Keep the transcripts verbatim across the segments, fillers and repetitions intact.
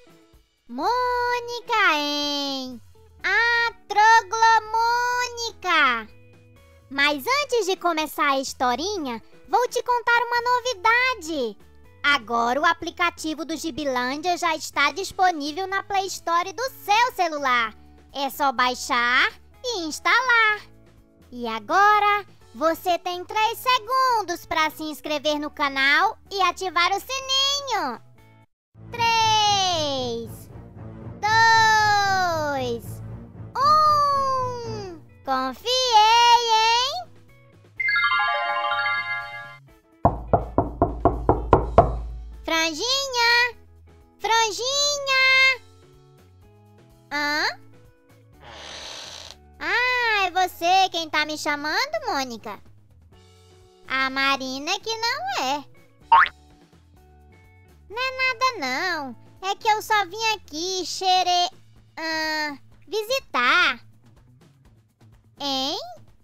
Mônica, hein? A Troglomônica! Mas antes de começar a historinha, vou te contar uma novidade. Agora o aplicativo do Gibilândia já está disponível na Play Store do seu celular. É só baixar e instalar. E agora você tem três segundos para se inscrever no canal e ativar o sininho. três, dois, um. Confiei, hein? Franjinha! Franjinha! Hã? Ah, é você quem tá me chamando, Mônica? A Marina que não é. Não é nada não. É que eu só vim aqui xere... Ah, visitar. Hein?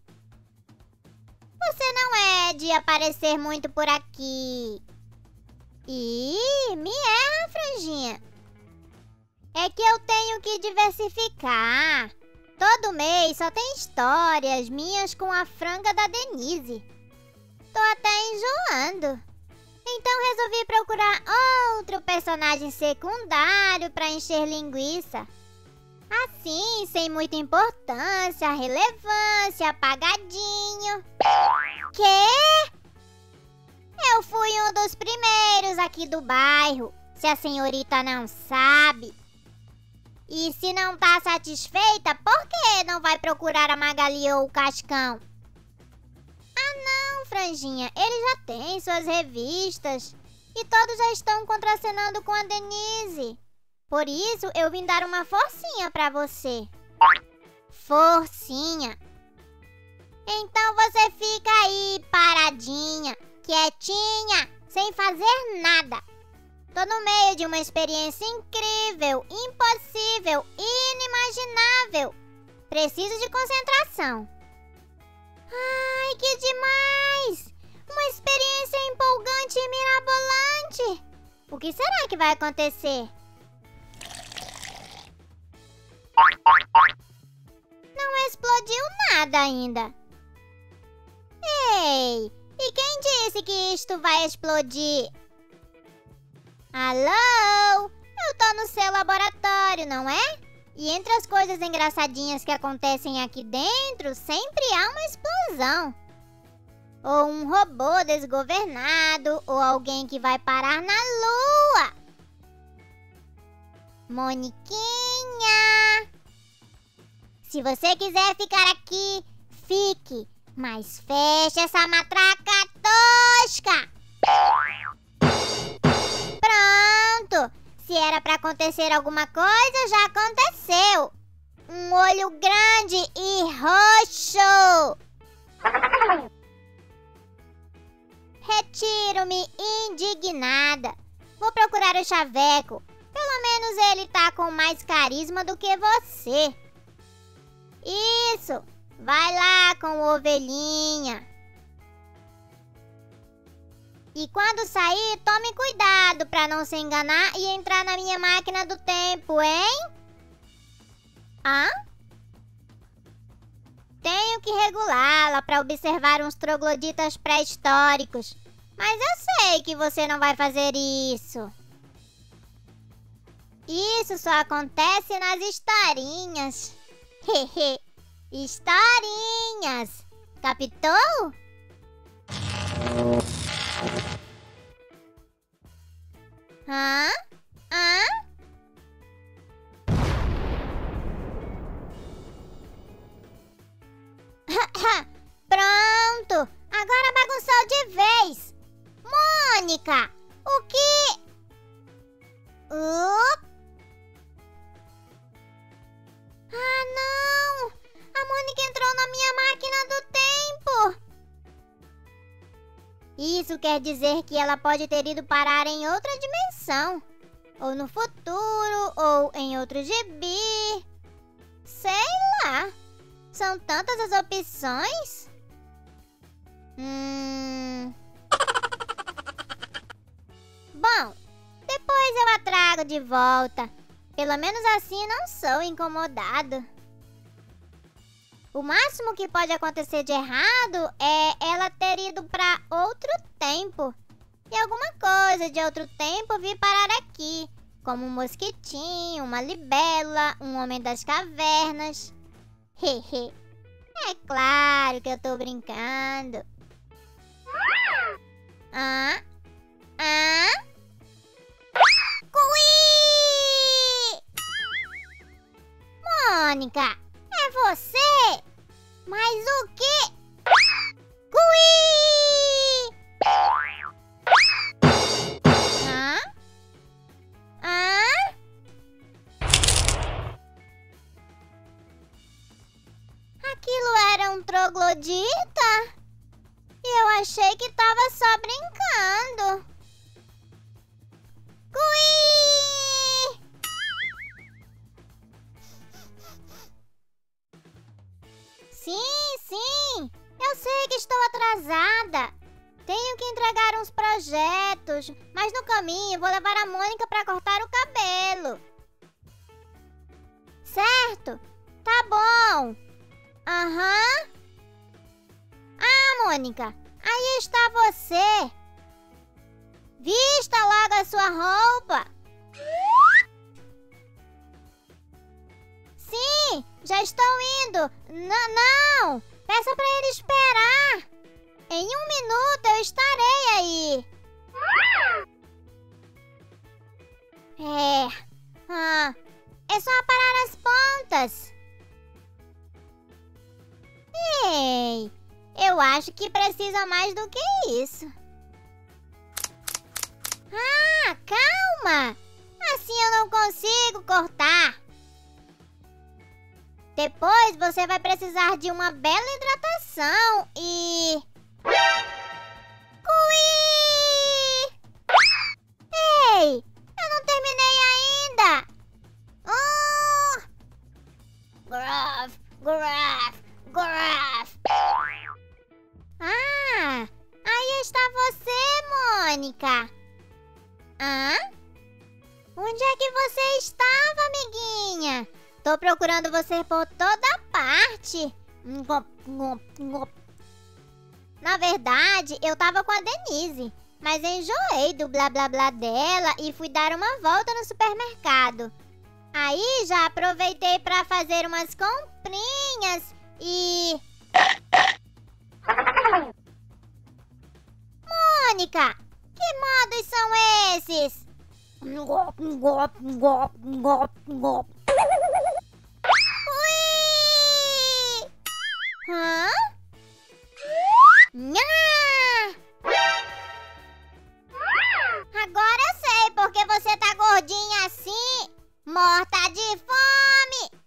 Você não é de aparecer muito por aqui. Ih, me erra, Franjinha. É que eu tenho que diversificar. Todo mês só tem histórias minhas com a franga da Denise. Tô até enjoando. Então resolvi procurar outro personagem secundário pra encher linguiça. Assim, sem muita importância, relevância, apagadinho. Quê? Eu fui um dos primeiros aqui do bairro, se a senhorita não sabe. E se não tá satisfeita, por que não vai procurar a Magali ou o Cascão? Ah não, Franjinha, ele já tem suas revistas. E todos já estão contracenando com a Denise. Por isso, eu vim dar uma forcinha pra você. Forcinha? Então você fica aí, paradinha, quietinha, sem fazer nada. Tô no meio de uma experiência incrível, impossível, inimaginável. Preciso de concentração. Ai, que demais! Uma experiência empolgante e mirabolante. O que será que vai acontecer? Não explodiu nada ainda. Ei, e quem disse que isto vai explodir? Alô? Eu tô no seu laboratório, não é? E entre as coisas engraçadinhas que acontecem aqui dentro, sempre há uma explosão. Ou um robô desgovernado, ou alguém que vai parar na lua. Moniquinha! Se você quiser ficar aqui, fique. Mas feche essa matraca tosca. Pronto. Se era pra acontecer alguma coisa, já aconteceu. Um olho grande e roxo. Retiro-me indignada. Vou procurar o Chaveco. Pelo menos ele tá com mais carisma do que você. Isso! Vai lá com o Ovelhinha. E quando sair, tome cuidado pra não se enganar e entrar na minha máquina do tempo, hein? Hã? Tenho que regulá-la pra observar uns trogloditas pré-históricos. Mas eu sei que você não vai fazer isso. Isso só acontece nas historinhas. Hehe. Historinhas. Captou? Hã? Hã? Pronto. Agora bagunçou de vez. Mônica, o que... Uh? Ah, não! A Mônica entrou na minha máquina do tempo! Isso quer dizer que ela pode ter ido parar em outra dimensão. Ou no futuro, ou em outro gibi. Sei lá. São tantas as opções. Hum... Bom, depois eu atraso trago de volta. Pelo menos assim não sou incomodado. O máximo que pode acontecer de errado é ela ter ido para outro tempo. E alguma coisa de outro tempo vir parar aqui. Como um mosquitinho, uma libélula, um homem das cavernas. Hehe. É claro que eu tô brincando. Ah? Ah? Cui! Mônica, é você? Mas o quê? Cui! Hã? Hã? Aquilo era um troglodita? E eu achei que tava só brincando. Cui! Sim, sim. Eu sei que estou atrasada. Tenho que entregar uns projetos, mas no caminho vou levar a Mônica para cortar o cabelo. Certo? Tá bom. Aham. Ah, Mônica, aí está você. Vista logo a sua roupa. Sim, já estou indo. N- não, peça para ele esperar. Em um minuto eu estarei aí. É, ah, é só aparar as pontas. Ei, eu acho que precisa mais do que isso. Ah, calma! Assim eu não consigo cortar. Depois você vai precisar de uma bela hidratação e... Cui! Ei, eu não terminei ainda. Oh! Gruff, gruff, gruff. Ah, aí está você, Mônica. Hã? Onde é que você estava, amiguinha? Tô procurando você por toda parte. Na verdade, eu tava com a Denise, mas enjoei do blá blá blá dela e fui dar uma volta no supermercado. Aí já aproveitei pra fazer umas comprinhas e... Mônica, que modos são esses? Ui! Hã? Nha! Agora eu sei porque você tá gordinha assim, morta de fome.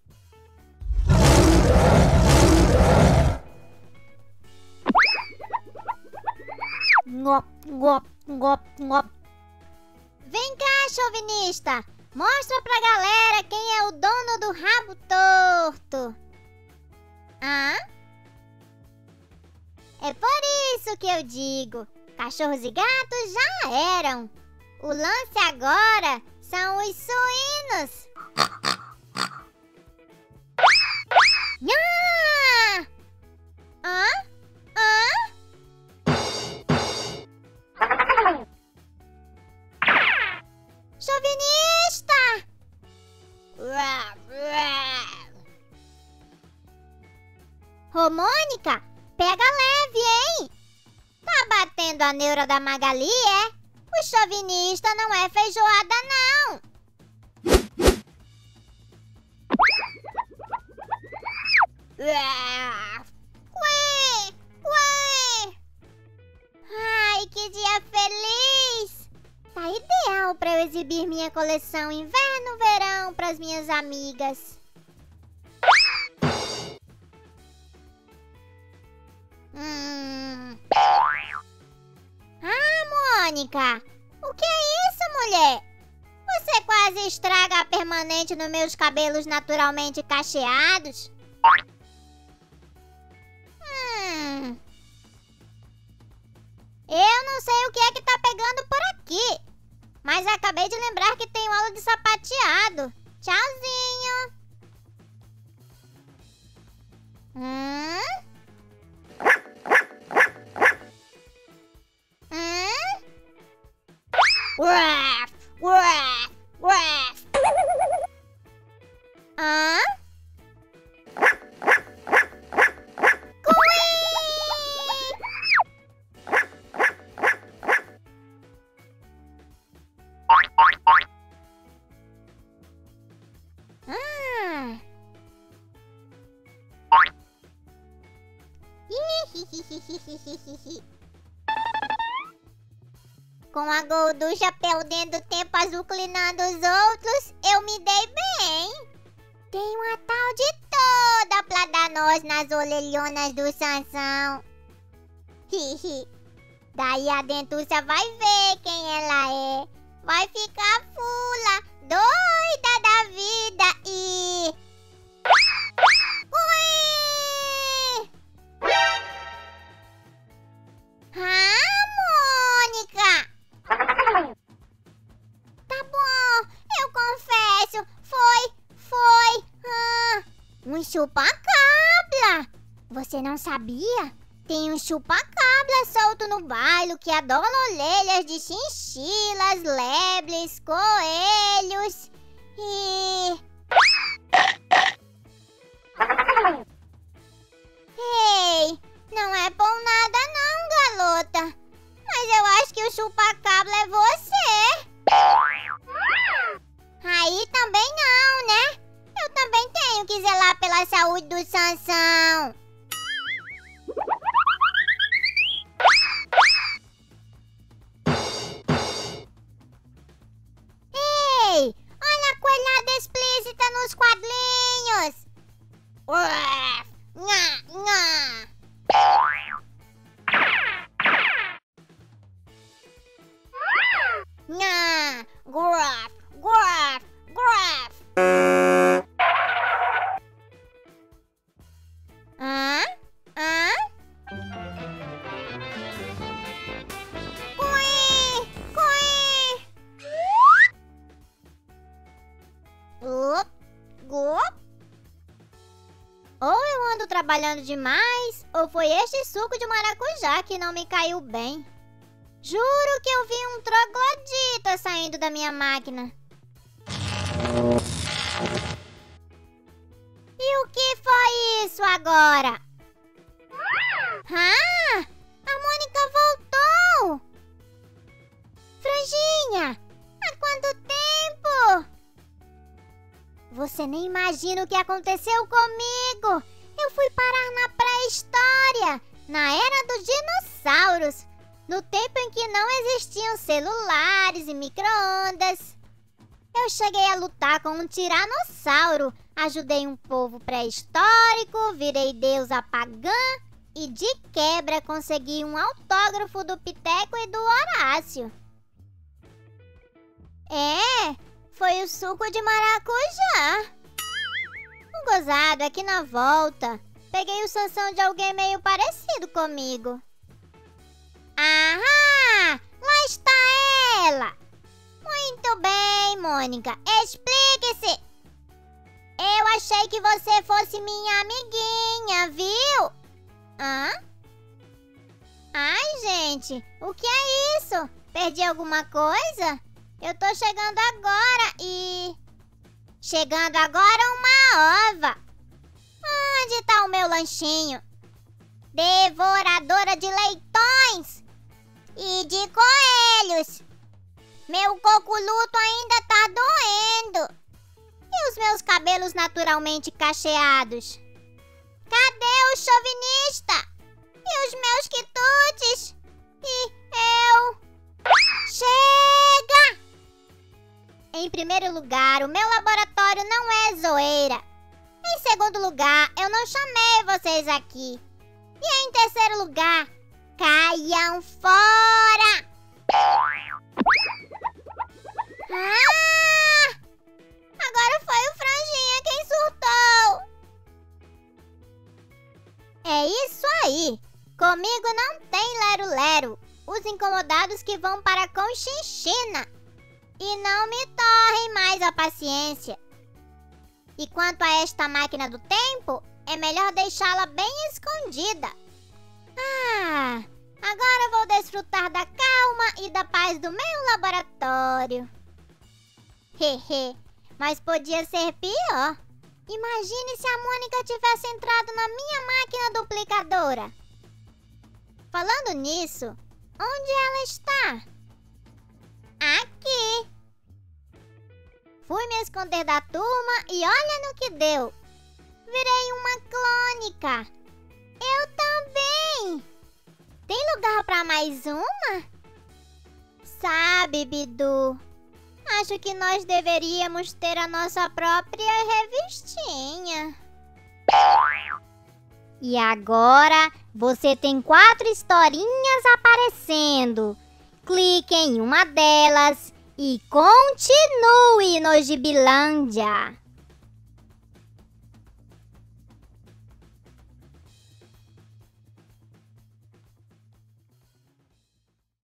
Ngop, ngop, ngop, ngop. Vem cá, chauvinista. Mostra pra galera quem é o dono do rabo torto. Hã? É por isso que eu digo, cachorros e gatos já eram. O lance agora são os suínos. Nha! Hã? Hã? Chauvinista! Ô, Mônica, pega leve, hein? Tá batendo a neura da Magali, é? O chauvinista não é feijoada, não. Ué, ué. Ai, que dia feliz! Tá ideal pra eu exibir minha coleção inverno-verão pras minhas amigas. Hum. Ah, Mônica, o que é isso, mulher? Você quase estraga a permanente nos meus cabelos naturalmente cacheados. Hum. Eu não sei o que é que tá pegando por aqui. Mas acabei de lembrar que tenho aula de sapateado. Tchauzinho. Hum? Hum? Uaf, uaf, uaf. Hã? Hum. Com a gorducha perdendo tempo azucrinando os outros, eu me dei bem. Tem uma tal de toda pra dar nós nas orelhonas do Sansão. Daí a dentuça vai ver quem ela é. Vai ficar fula, doida da vida e... Ui! Ah, Mônica! Tá bom, eu confesso, foi, foi, ah, um chupa-cabra. Você não sabia? Tem um chupa-cabra solto no bairro que adora orelhas de chinchilas, lebres, coelhos e... Ei, não é por nada não, garota. Mas eu acho que o chupa-cabra é você. Aí também não, né? Eu também tenho que zelar pela saúde do Sansão. Ei, olha a coelhada explícita nos quadrinhos. Uaf, nha, nha. Nha, gruff, gruff, gruff. Hã? Hã? Cui, cui. Up, gup. Ou eu ando trabalhando demais, ou foi este suco de maracujá que não me caiu bem. Juro que eu vi um troglodita saindo da minha máquina. E o que foi isso agora? Ah! A Mônica voltou! Franjinha! Há quanto tempo? Você nem imagina o que aconteceu comigo! Eu fui parar na pré-história, na era dos dinossauros. No tempo em que não existiam celulares e micro-ondas. Eu cheguei a lutar com um tiranossauro, ajudei um povo pré-histórico, virei deusa pagã e de quebra consegui um autógrafo do Piteco e do Horácio. É, foi o suco de maracujá. O gozado é que na volta peguei o Sansão de alguém meio parecido comigo. Ah, lá está ela! Muito bem, Mônica, explique-se! Eu achei que você fosse minha amiguinha, viu? Hã? Ai, gente, o que é isso? Perdi alguma coisa? Eu tô chegando agora e... Chegando agora uma ova! Onde tá o meu lanchinho? Devoradora de leitões! E de coelhos. Meu coculuto ainda tá doendo. E os meus cabelos naturalmente cacheados? Cadê o chauvinista? E os meus quitutes? E eu... Chega! Em primeiro lugar, o meu laboratório não é zoeira. Em segundo lugar, eu não chamei vocês aqui. E em terceiro lugar... Caiam fora! Ah! Agora foi o Franjinha quem surtou! É isso aí! Comigo não tem lero-lero! Os incomodados que vão para a Conchinchina! e não me torrem mais a paciência. E quanto a esta máquina do tempo, é melhor deixá-la bem escondida. Ah, agora vou desfrutar da calma e da paz do meu laboratório. Hehe, mas podia ser pior. Imagine se a Mônica tivesse entrado na minha máquina duplicadora. Falando nisso, onde ela está? Aqui. Fui me esconder da turma e olha no que deu. Virei uma clônica. Eu também. Tem lugar para mais uma? Sabe, Bidu, acho que nós deveríamos ter a nossa própria revistinha. E agora você tem quatro historinhas aparecendo. Clique em uma delas e continue no Gibilândia.